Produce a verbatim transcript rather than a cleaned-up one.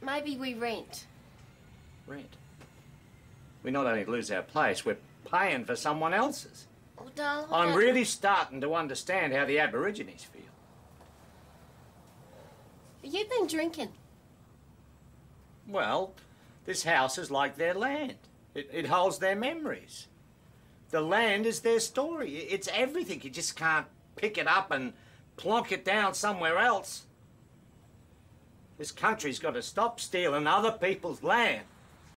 Maybe we rent. Rent? We not only lose our place, we're paying for someone else's. Oh, darling. I'm really starting to understand how the Aborigines feel. You've been drinking. Well, this house is like their land. It, it holds their memories. The land is their story. It's everything. You just can't pick it up and plonk it down somewhere else. This country's got to stop stealing other people's land.